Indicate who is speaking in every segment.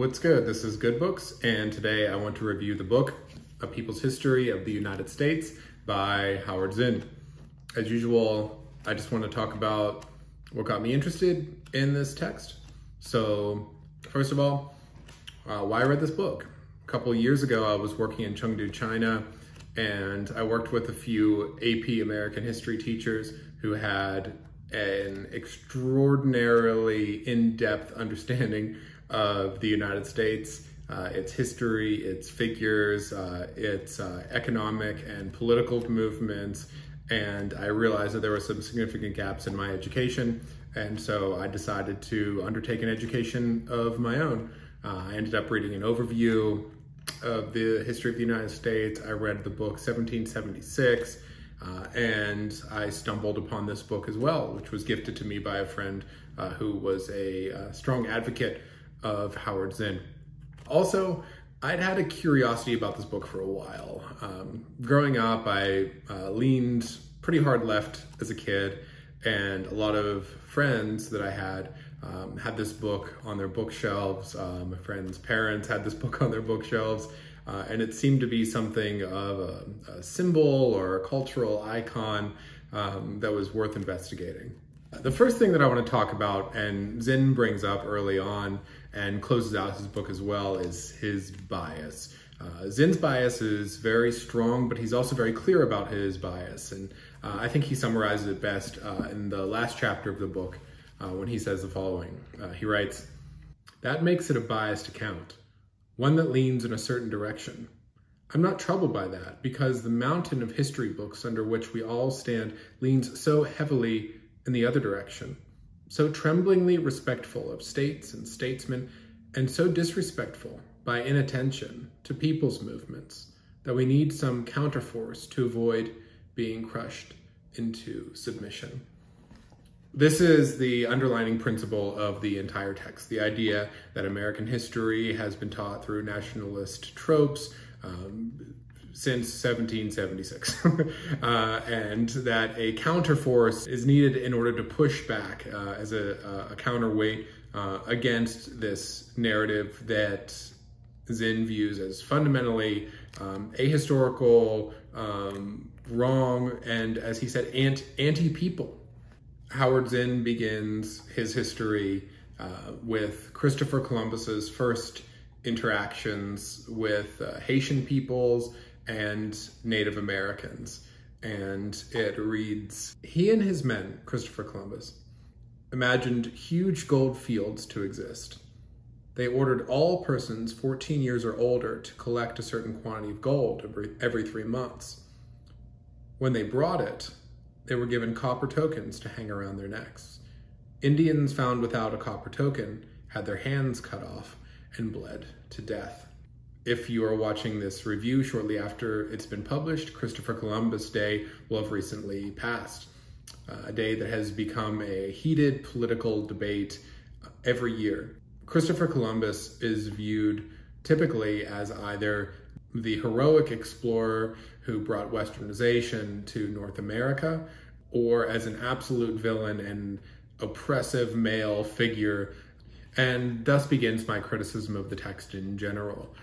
Speaker 1: What's good? This is Good Books, and today I want to review the book, A People's History of the United States by Howard Zinn. As usual, I just want to talk about what got me interested in this text. So, first of all, why I read this book. A couple years ago, I was working in Chengdu, China, and I worked with a few AP American history teachers who had an extraordinarily in-depth understanding of the United States, its history, its figures, its economic and political movements, and I realized that there were some significant gaps in my education, and so I decided to undertake an education of my own. I ended up reading an overview of the history of the United States. I read the book 1776, and I stumbled upon this book as well, which was gifted to me by a friend who was a strong advocate of Howard Zinn. Also, I'd had a curiosity about this book for a while. Growing up, I leaned pretty hard left as a kid, and a lot of friends that I had this book on their bookshelves. My friends' parents had this book on their bookshelves, and it seemed to be something of a symbol or a cultural icon that was worth investigating. The first thing that I want to talk about, and Zinn brings up early on and closes out his book as well, is his bias. Zinn's bias is very strong, but he's also very clear about his bias. And I think he summarizes it best in the last chapter of the book when he says the following. He writes, "That makes it a biased account, one that leans in a certain direction. I'm not troubled by that because the mountain of history books under which we all stand leans so heavily in the other direction, so tremblingly respectful of states and statesmen, and so disrespectful by inattention to people's movements that we need some counterforce to avoid being crushed into submission." This is the underlining principle of the entire text, the idea that American history has been taught through nationalist tropes since 1776, and that a counterforce is needed in order to push back as a counterweight against this narrative that Zinn views as fundamentally ahistorical, wrong, and, as he said, anti-people. Howard Zinn begins his history with Christopher Columbus's first interactions with Haitian peoples and Native Americans. And it reads, "He and his men, Christopher Columbus, imagined huge gold fields to exist. They ordered all persons 14 years or older to collect a certain quantity of gold every 3 months. When they brought it, they were given copper tokens to hang around their necks. Indians found without a copper token had their hands cut off and bled to death." If you are watching this review shortly after it's been published, Christopher Columbus Day will have recently passed, a day that has become a heated political debate every year. Christopher Columbus is viewed typically as either the heroic explorer who brought westernization to North America, or as an absolute villain and oppressive male figure, and thus begins my criticism of the text in general.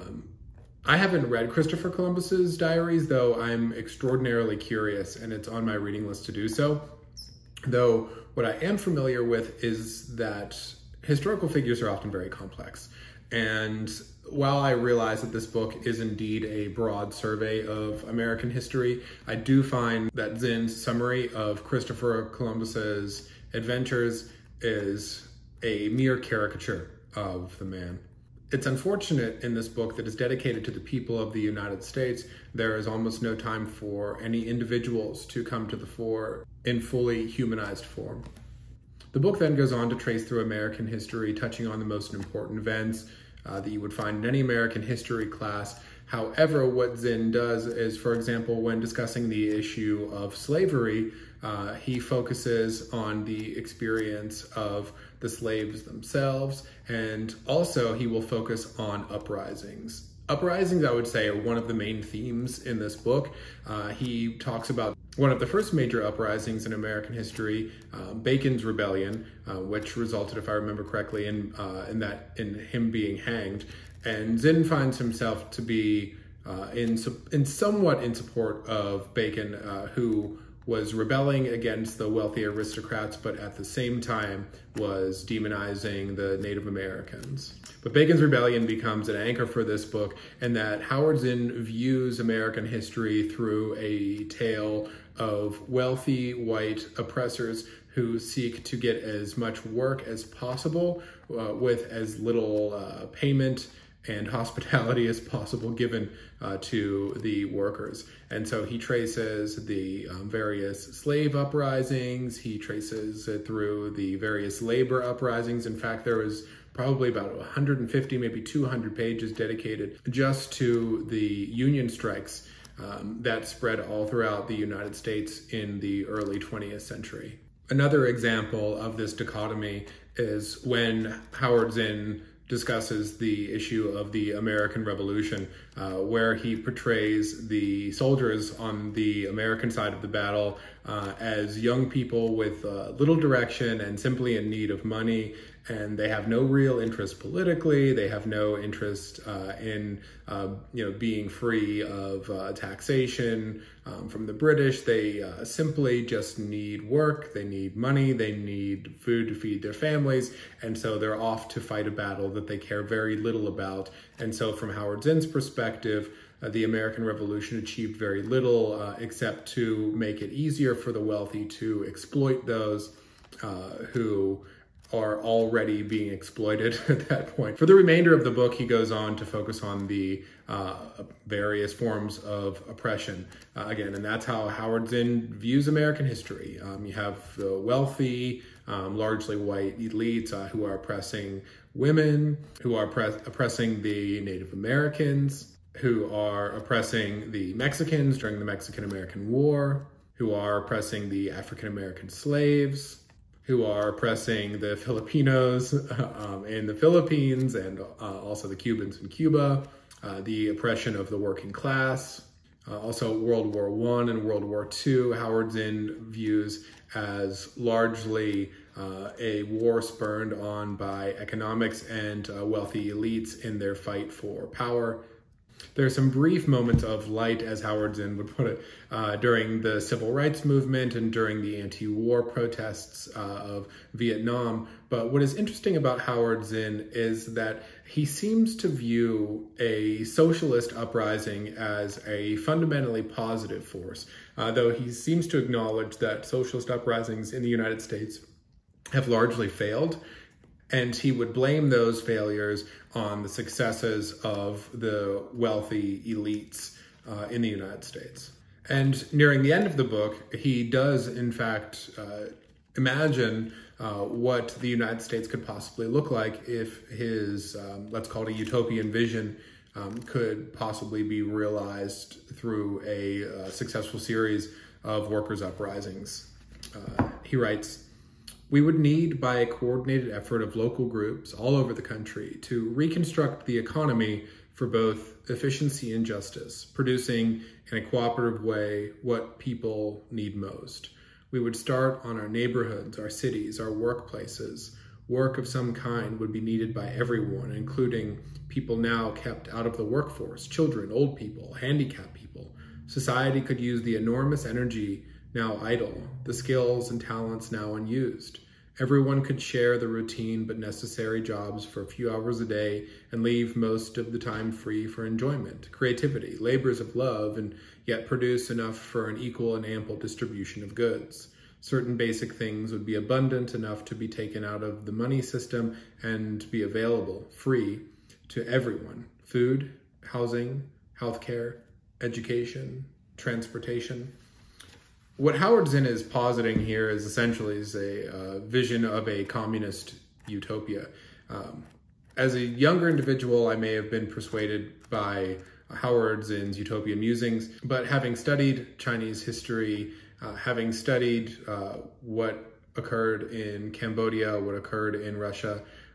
Speaker 1: I haven't read Christopher Columbus's diaries, though I'm extraordinarily curious, and it's on my reading list to do so. Though what I am familiar with is that historical figures are often very complex. And while I realize that this book is indeed a broad survey of American history, I do find that Zinn's summary of Christopher Columbus's adventures is a mere caricature of the man. It's unfortunate in this book that is dedicated to the people of the United States, there is almost no time for any individuals to come to the fore in fully humanized form. The book then goes on to trace through American history, touching on the most important events that you would find in any American history class. However, what Zinn does is, for example, when discussing the issue of slavery, he focuses on the experience of the slaves themselves, and also he will focus on uprisings. Uprisings, I would say, are one of the main themes in this book. He talks about One of the first major uprisings in American history, Bacon's Rebellion, which resulted, if I remember correctly, in him being hanged. And Zinn finds himself to be somewhat in support of Bacon, who was rebelling against the wealthy aristocrats, but at the same time was demonizing the Native Americans. But Bacon's Rebellion becomes an anchor for this book, and that Howard Zinn views American history through a tale of wealthy white oppressors who seek to get as much work as possible with as little payment and hospitality as possible given to the workers. And so he traces the various slave uprisings, he traces it through the various labor uprisings. In fact, there was probably about 150, maybe 200 pages dedicated just to the union strikes that spread all throughout the United States in the early 20th century. Another example of this dichotomy is when Howard Zinn discusses the issue of the American Revolution, where he portrays the soldiers on the American side of the battle as young people with little direction and simply in need of money, and they have no real interest politically. They have no interest in being free of taxation from the British. They simply just need work, they need money, they need food to feed their families, and so they're off to fight a battle that they care very little about. And so from Howard Zinn's perspective, the American Revolution achieved very little except to make it easier for the wealthy to exploit those who are already being exploited at that point. For the remainder of the book, he goes on to focus on the various forms of oppression again, and that's how Howard Zinn views American history. You have the wealthy, largely white elites who are oppressing women, who are oppressing the Native Americans, who are oppressing the Mexicans during the Mexican-American War, who are oppressing the African-American slaves, who are oppressing the Filipinos in the Philippines, and also the Cubans in Cuba, the oppression of the working class, also World War I and World War II, Howard Zinn views as largely a war spurned on by economics and wealthy elites in their fight for power. There are some brief moments of light, as Howard Zinn would put it, during the civil rights movement and during the anti-war protests of Vietnam. But what is interesting about Howard Zinn is that he seems to view a socialist uprising as a fundamentally positive force, though he seems to acknowledge that socialist uprisings in the United States have largely failed. And he would blame those failures on the successes of the wealthy elites in the United States. And nearing the end of the book, he does, in fact, imagine what the United States could possibly look like if his, let's call it a utopian vision, could possibly be realized through a successful series of workers' uprisings. He writes, "We would need, by a coordinated effort of local groups all over the country, to reconstruct the economy for both efficiency and justice, producing in a cooperative way what people need most. We would start on our neighborhoods, our cities, our workplaces. Work of some kind would be needed by everyone, including people now kept out of the workforce, children, old people, handicapped people. Society could use the enormous energy now idle, the skills and talents now unused. Everyone could share the routine but necessary jobs for a few hours a day and leave most of the time free for enjoyment, creativity, labors of love, and yet produce enough for an equal and ample distribution of goods. Certain basic things would be abundant enough to be taken out of the money system and be available, free, to everyone. Food, housing, healthcare, education, transportation." What Howard Zinn is positing here is essentially a vision of a communist utopia. As a younger individual, I may have been persuaded by Howard Zinn's utopian musings, but having studied Chinese history, having studied what occurred in Cambodia, what occurred in Russia,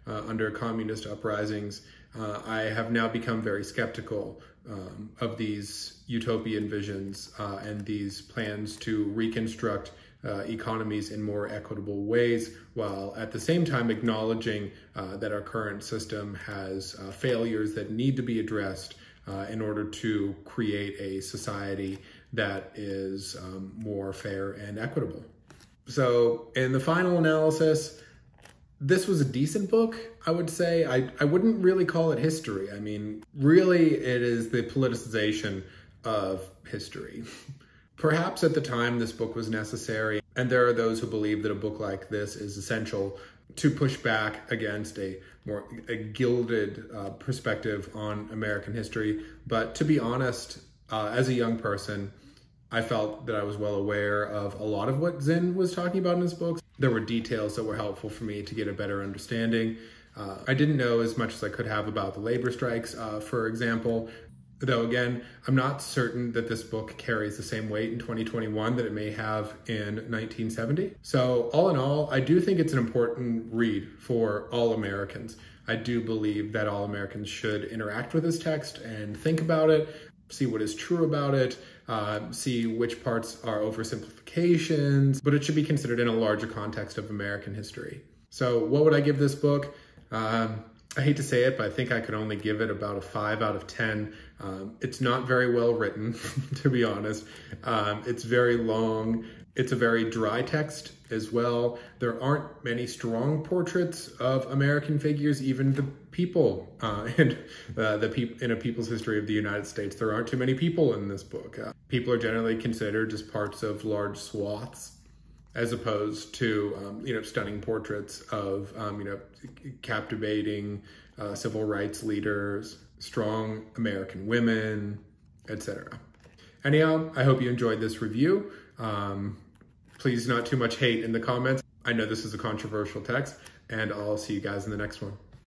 Speaker 1: under communist uprisings, I have now become very skeptical of these utopian visions and these plans to reconstruct economies in more equitable ways, while at the same time acknowledging that our current system has failures that need to be addressed in order to create a society that is more fair and equitable. So in the final analysis, this was a decent book, I would say. I wouldn't really call it history. I mean, really, it is the politicization of history. Perhaps at the time this book was necessary, and there are those who believe that a book like this is essential to push back against a more gilded perspective on American history. But to be honest, as a young person, I felt that I was well aware of a lot of what Zinn was talking about in his books. There were details that were helpful for me to get a better understanding. I didn't know as much as I could have about the labor strikes, for example. Though again, I'm not certain that this book carries the same weight in 2021 that it may have in 1970. So all in all, I do think it's an important read for all Americans. I do believe that all Americans should interact with this text and think about it, see what is true about it, see which parts are oversimplifications, but it should be considered in a larger context of American history. So what would I give this book? I hate to say it, but I think I could only give it about a 5 out of 10. It's not very well written, to be honest. It's very long. It's a very dry text as well. There aren't many strong portraits of American figures, even the people in a people's history of the United States. There aren't too many people in this book. People are generally considered as parts of large swaths, as opposed to stunning portraits of captivating civil rights leaders, strong American women, etc. Anyhow, I hope you enjoyed this review. Please not too much hate in the comments. I know this is a controversial text, and I'll see you guys in the next one.